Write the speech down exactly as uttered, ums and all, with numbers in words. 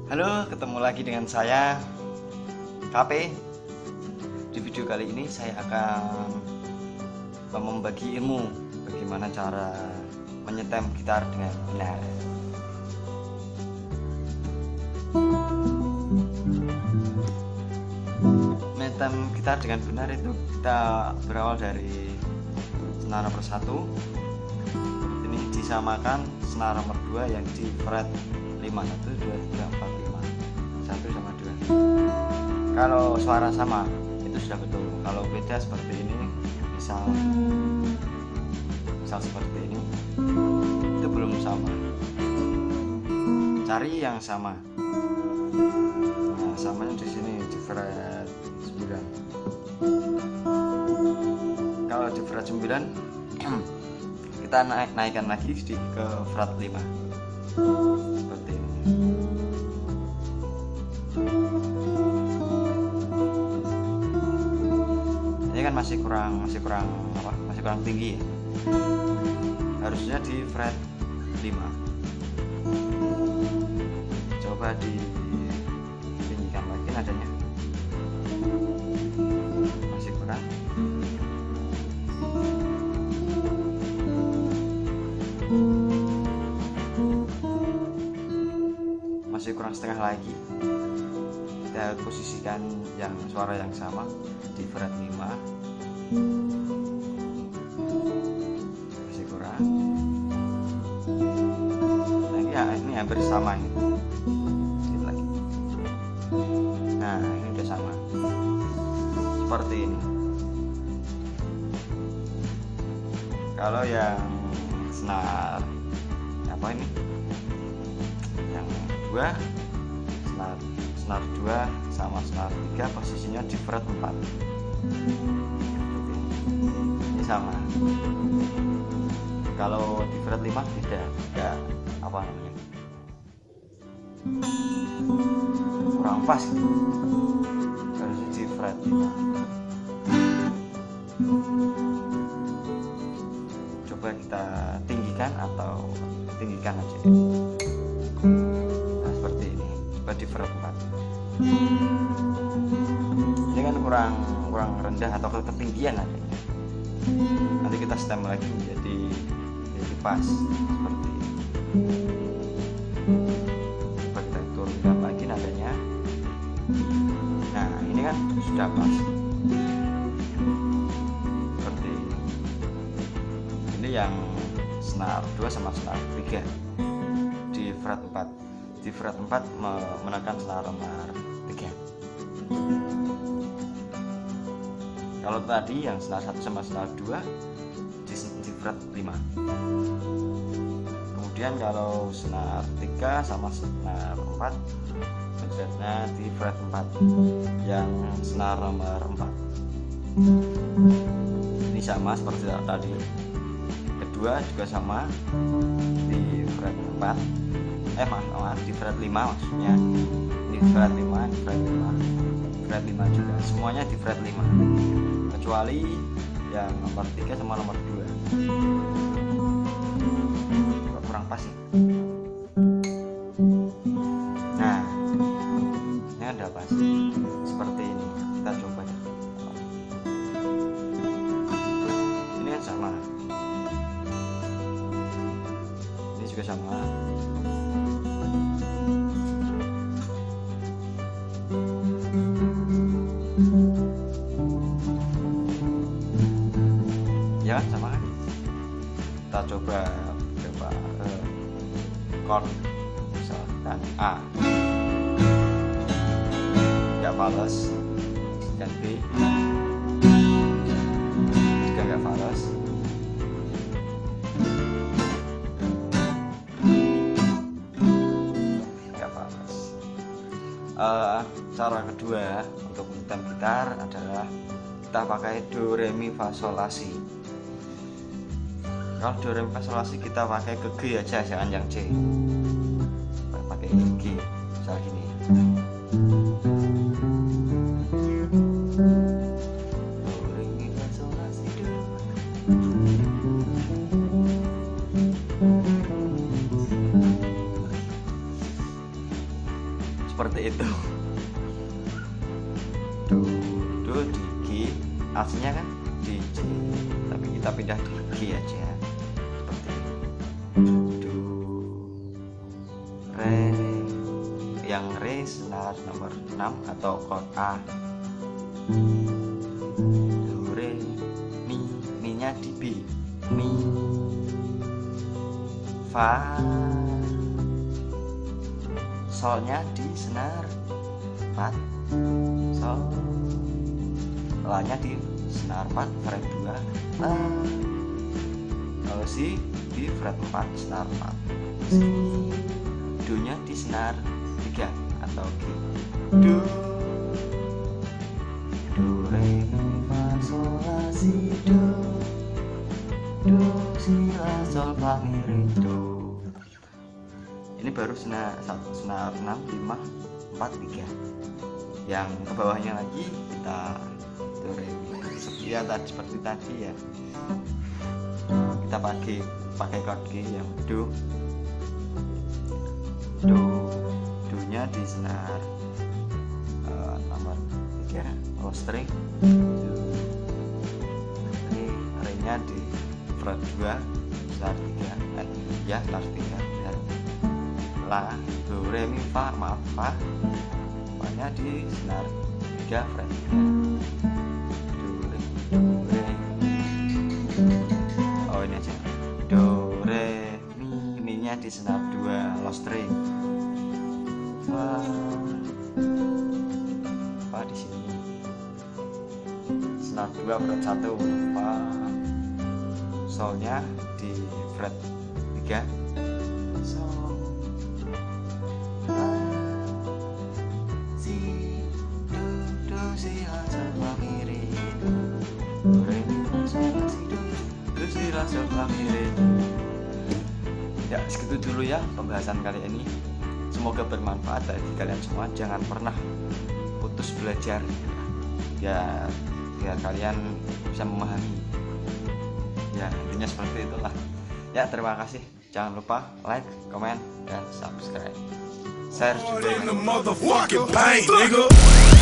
Halo, ketemu lagi dengan saya K P. Di video kali ini saya akan membagi ilmu bagaimana cara menyetem gitar dengan benar. Menyetem gitar dengan benar itu kita berawal dari senar nomor satu. Ini disamakan senar nomor dua yang di fret lima, satu, dua, tiga, empat, lima, satu sama dua. Kalau suara sama itu sudah betul. Kalau beda seperti ini, misal misal seperti ini, itu belum sama. Cari yang sama. Nah, samanya di sini di fret sembilan. Kalau di fret sembilan kita naik naikkan lagi di ke fret lima. Seperti ini. Ini kan masih kurang masih kurang apa? Masih kurang tinggi ya. Harusnya di fret lima. Coba ditinggikan lagi nadanya. Masih kurang. Masih kurang setengah lagi. Kita posisikan yang suara yang sama di fret lima. Masih kurang. Nah, ya, ini hampir sama ini. Sedikit lagi. Nah, ini udah sama. Seperti ini. Kalau yang senar apa ini? Yang dua, senar senar dua sama senar tiga posisinya di fret empat. Ini sama. Kalau di fret lima beda, beda apa namanya? Kurang pas. Harus di fret lima. Coba kita tinggikan atau tinggikan aja. Nah, seperti ini. Coba di fret empat. Ini kan kurang kurang rendah atau ketinggian nanti. Nanti kita stem lagi menjadi menjadi pas seperti ini. Coba kita turunkan lagi nadanya. Nah, ini kan sudah pas. Seperti ini. Ini yang senar dua sama senar tiga di fret empat. Di fret empat menekan senar nomor tiga. Kalau tadi yang senar satu sama senar dua di, di fret lima. Kemudian kalau senar tiga sama senar empat menjadinya di fret empat yang senar nomor empat. Ini sama seperti tadi. Kedua juga sama di fret empat. Eh maaf, maaf di fret lima maksudnya. Di fret lima, di fret lima. Fret lima juga. Semuanya di fret lima. Kecuali yang nomor tiga sama nomor dua. Kurang pas sih. Nah, ini ada pas. Seperti ini. Kita coba. Ini kan sama. Ini juga sama. Ya sama kan. Kita coba coba uh, chord misalkan A nggak fales, dan B juga nggak fales. Nggak fales. Uh, cara kedua untuk menyetem gitar adalah kita pakai do re mi fa sol la si. Kalau do re mi fa sol la si kita pakai ke G aja, jangan yang C. Pakai G, misal gini. Do re mi fa sol la si do. seperti itu. Do, do di G, aslinya kan di C, tapi kita pindah di G aja. Seperti ini. Do, re, yang re senar nomor enam atau chord A. Do, re, mi, mi nya di B, mi, fa, solnya di senar empat, sol, la nya di senar empat fret dua, la, lalu si di fret empat senar empat, si, do nya di senar tiga atau G, do, do re mi fa sol la si do, do si la sol fa mi re do. Ini baru senar satu, senar enam, lima, empat, tiga. Yang ke bawahnya lagi kita do re mi. Ya tadi seperti tadi ya. Kita pakai pakai chord G yang do. Do, do nya di senar uh, nomor tiga, low string. Do, re, re nya di fret dua, senar tiga, eh, ya senar tiga. La, do, re, mi, fa, maaf, fa, fa nya di senar tiga fret tiga, do, re, do, re, oh ini aja, do, re, mi, mi nya di senar dua, low string, fa, fa di sini, senar dua fret satu, fa, solnya di fret tiga, sol, ya segitu dulu ya pembahasan kali ini, semoga bermanfaat bagi kalian semua. Jangan pernah putus belajar ya, biar kalian bisa memahami ya, intinya seperti itulah ya. Terima kasih, jangan lupa like, comment, dan subscribe, share juga.